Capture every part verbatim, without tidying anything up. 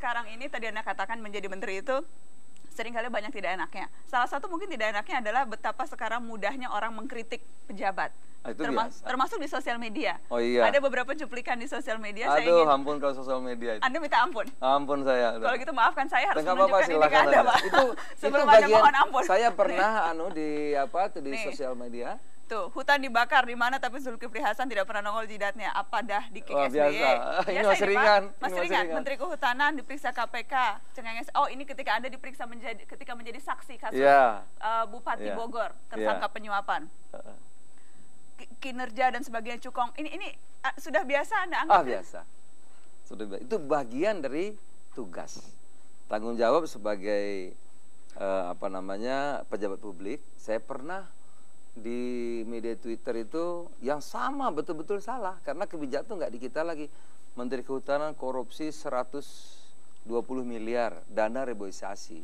sekarang ini tadi Anda katakan menjadi menteri itu seringkali banyak tidak enaknya. Salah satu mungkin tidak enaknya adalah betapa sekarang mudahnya orang mengkritik pejabat. Itu Termas biasa. Termasuk di sosial media. Oh iya. Ada beberapa cuplikan di sosial media. Aduh, saya ingin, ampun kalau sosial media itu. Anda minta ampun. Ampun saya. Kalau gitu maafkan saya harus Nggak apa-apa, menunjukkan ini ke silakan Anda, aja. Pak. Itu Sebelum itu Anda bagian mohon ampun. saya pernah anu di apa tuh di Nih. sosial media. Tuh, hutan dibakar di mana tapi Zulkifli Hasan tidak pernah nongol jidatnya. Apa dah di Wah, S B Y? biasa. Ini Biasa masih Pak. ringan. Masih Ini masih ringan. ringan. Menteri Kehutanan diperiksa K P K. Cengenges. Oh, ini ketika Anda diperiksa menjadi ketika menjadi saksi kasus Iya. uh, Bupati Iya. Bogor tersangka Iya. penyuapan. Heeh. Ki- Kinerja dan sebagainya cukong. Ini ini uh, sudah biasa Anda anggap? Ah, biasa. Sudah biasa. Itu bagian dari tugas. Tanggung jawab sebagai eh, apa namanya pejabat publik. Saya pernah di media Twitter itu yang sama betul-betul salah karena kebijakan itu nggak di kita lagi. Menteri Kehutanan korupsi seratus dua puluh miliar dana reboisasi.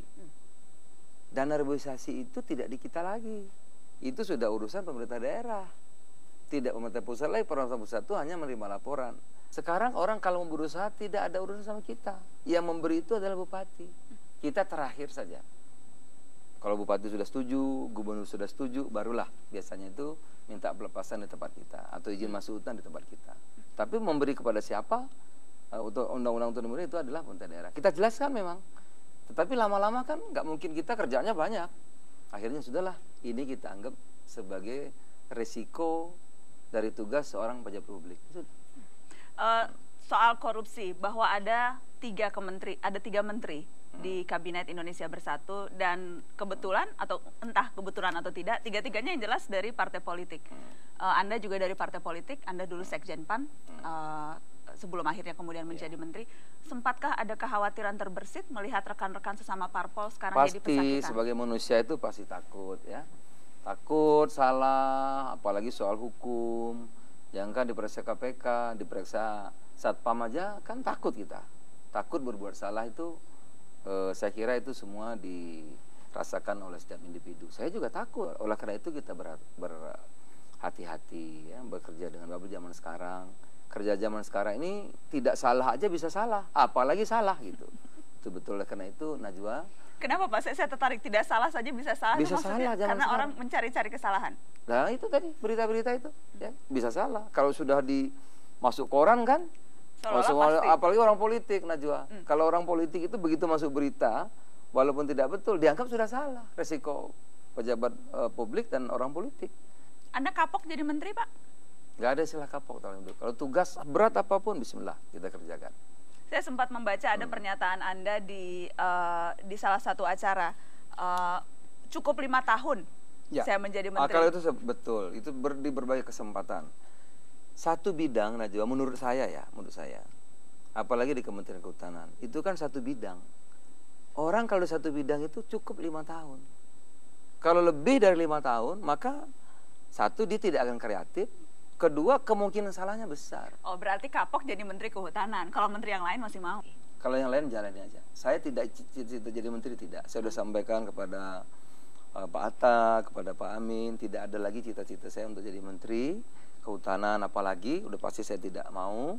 Dana reboisasi itu tidak di kita lagi. Itu sudah urusan pemerintah daerah. Tidak pemerintah pusat lagi, pemerintah pusat itu hanya menerima laporan. Sekarang orang kalau mau berusaha tidak ada urusan sama kita. Yang memberi itu adalah bupati. Kita terakhir saja. Kalau bupati sudah setuju, gubernur sudah setuju, barulah biasanya itu minta pelepasan di tempat kita atau izin masuk hutan di tempat kita. Tapi memberi kepada siapa? Uh, untuk undang-undang otonomi itu adalah pemerintah daerah. Kita jelaskan memang. Tetapi lama-lama kan nggak mungkin kita kerjanya banyak. Akhirnya sudahlah, ini kita anggap sebagai resiko dari tugas seorang pejabat publik. Uh, soal korupsi, bahwa ada tiga kementeri, ada tiga menteri hmm. di Kabinet Indonesia Bersatu dan kebetulan atau entah kebetulan atau tidak, tiga-tiganya yang jelas dari partai politik. Hmm. Uh, Anda juga dari partai politik, Anda dulu Sekjen P A N, hmm. uh, sebelum akhirnya kemudian menjadi yeah. menteri. Sempatkah ada kekhawatiran terbersit melihat rekan-rekan sesama parpol sekarang pasti, jadi pesakitan? Pasti, sebagai manusia itu pasti takut ya. Takut, salah, apalagi soal hukum. Yang kan diperiksa K P K, diperiksa Satpam aja, kan takut kita. Takut berbuat salah itu, eh, saya kira itu semua dirasakan oleh setiap individu. Saya juga takut, oleh karena itu kita berhati-hati ya, bekerja dengan bapak zaman sekarang. Kerja zaman sekarang ini tidak salah aja bisa salah, apalagi salah gitu. Itu betul, oleh karena itu Najwa. Kenapa Pak? Saya, saya tertarik, tidak salah saja bisa salah. Bisa salah, karena sekarang. orang mencari-cari kesalahan. Nah itu tadi berita-berita itu ya bisa salah. Kalau sudah di masuk koran kan, masuk, apalagi orang politik Najwa. Hmm. Kalau orang politik itu begitu masuk berita, walaupun tidak betul dianggap sudah salah. Resiko pejabat uh, publik dan orang politik. Anda kapok jadi menteri Pak? Gak ada istilah kapok tahun itu. Kalau tugas berat apapun, Bismillah kita kerjakan. Saya sempat membaca ada hmm. pernyataan Anda di uh, di salah satu acara uh, cukup lima tahun ya. Saya menjadi menteri. Kalau itu betul, itu ber, di berbagai kesempatan. Satu bidang Najwa menurut saya ya, menurut saya, apalagi di Kementerian Kehutanan, itu kan satu bidang. Orang kalau di satu bidang itu cukup lima tahun. Kalau lebih dari lima tahun, maka satu dia tidak akan kreatif. Kedua, kemungkinan salahnya besar. Oh, berarti kapok jadi Menteri Kehutanan. Kalau menteri yang lain masih mau? Kalau yang lain jalanin aja. Saya tidak cita-cita jadi menteri, tidak. Saya sudah sampaikan kepada uh, Pak Atta, kepada Pak Amin, tidak ada lagi cita-cita saya untuk jadi Menteri Kehutanan, apalagi, udah pasti saya tidak mau.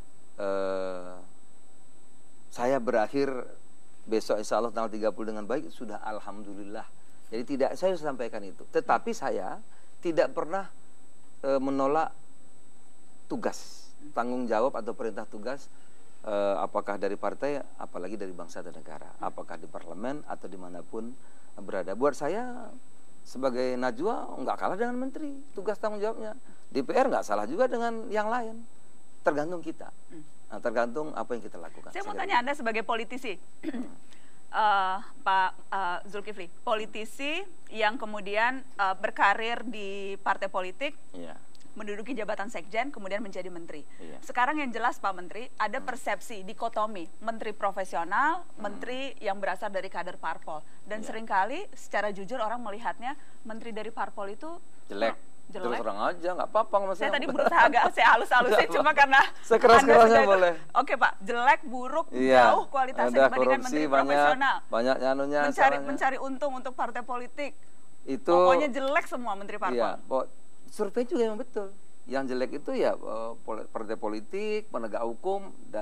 Uh, saya berakhir besok insya Allah tanggal tiga puluh dengan baik, sudah alhamdulillah. Jadi tidak, saya sudah sampaikan itu. Tetapi saya tidak pernah menolak tugas, tanggung jawab atau perintah tugas, eh, apakah dari partai, apalagi dari bangsa dan negara, apakah di parlemen atau dimanapun berada. Buat saya sebagai Najwa nggak kalah dengan menteri, tugas tanggung jawabnya. D P R nggak salah juga dengan yang lain, tergantung kita, nah, tergantung apa yang kita lakukan. Saya mau tanya Anda sebagai politisi. Uh, Pak uh, Zulkifli, politisi yang kemudian uh, berkarir di partai politik, yeah. menduduki jabatan sekjen, kemudian menjadi menteri. Yeah. Sekarang yang jelas Pak Menteri, ada persepsi dikotomi menteri profesional, hmm. menteri yang berasal dari kader parpol, dan yeah. seringkali secara jujur orang melihatnya menteri dari parpol itu jelek. jelek. Terus terang aja, nggak apa-apa. Saya tadi berusaha agak saya halus-halusin cuma karena sekeras-kerasnya boleh. Oke Pak, jelek, buruk, iya, jauh kualitasnya dibandingkan menteri banyak, profesional. Banyak nyanunya. Mencari, mencari untung untuk partai politik. Itu, pokoknya jelek semua menteri parpol. Iya, survei juga yang betul. Yang jelek itu ya partai politik, penegak hukum, dan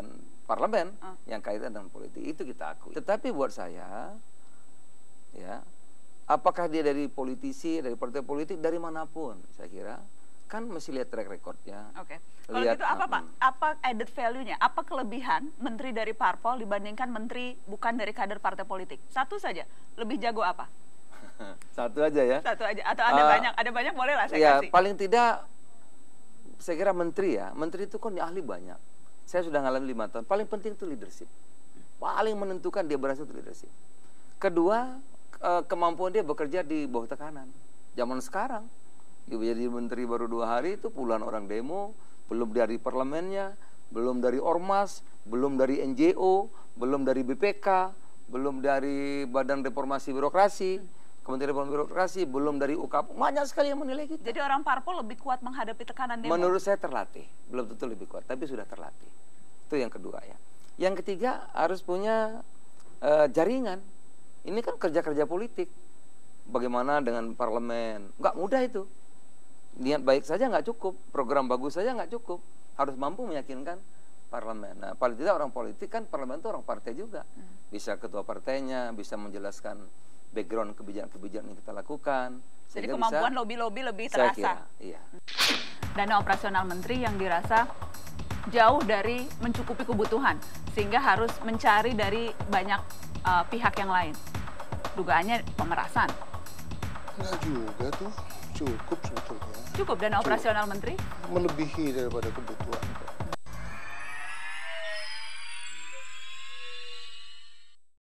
parlemen uh. yang kaitan dengan politik, itu kita akui. Tetapi buat saya, ya, apakah dia dari politisi, dari partai politik, dari manapun, saya kira kan mesti lihat track recordnya. Oke. Okay. Kalau gitu apa Pak? Apa added value-nya? Apa kelebihan menteri dari parpol dibandingkan menteri bukan dari kader partai politik? Satu saja. Lebih jago apa? Satu aja ya. Satu aja. Atau ada uh, banyak? Ada banyak boleh lah saya ya, kasih. Paling tidak, saya kira menteri ya. Menteri itu kan ahli banyak. Saya sudah ngalamin lima tahun. Paling penting itu leadership. Paling menentukan dia berhasil itu leadership. Kedua, uh, kemampuan dia bekerja di bawah tekanan. Zaman sekarang. Jadi menteri baru dua hari itu puluhan orang demo, belum dari parlemennya, belum dari ormas, belum dari N G O, belum dari B P K, belum dari Badan Reformasi Birokrasi, Kementerian Reformasi Birokrasi, belum dari U K P. Banyak sekali yang menilai kita. Jadi orang parpol lebih kuat menghadapi tekanan demo? Menurut saya terlatih, belum tentu lebih kuat, tapi sudah terlatih. Itu yang kedua ya. Yang ketiga harus punya uh, jaringan. Ini kan kerja-kerja politik. Bagaimana dengan parlemen? Nggak mudah itu. Niat baik saja nggak cukup, program bagus saja nggak cukup, harus mampu meyakinkan parlemen. Nah, paling tidak orang politik kan parlemen itu orang partai juga, bisa ketua partainya, bisa menjelaskan background kebijakan-kebijakan yang kita lakukan. Jadi kemampuan lobby-lobby lebih terasa. Saya kira, iya. Dana operasional menteri yang dirasa jauh dari mencukupi kebutuhan, sehingga harus mencari dari banyak uh, pihak yang lain. Dugaannya pemerasan. Enggak juga tuh. Cukup sebetulnya. Cukup dana operasional menteri? Melebihi daripada kebutuhan.